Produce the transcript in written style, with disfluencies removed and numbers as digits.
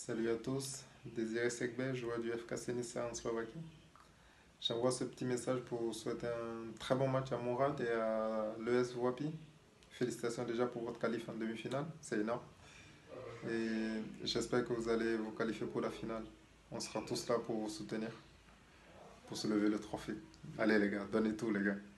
Salut à tous, Désiré Sekbe, joueur du FK Senica en Slovaquie. J'envoie ce petit message pour souhaiter un très bon match à Mourad et à l'ES Voapi. Félicitations déjà pour votre qualif en demi-finale, c'est énorme. Et j'espère que vous allez vous qualifier pour la finale. On sera tous là pour vous soutenir, pour se lever le trophée. Allez les gars, donnez tout les gars.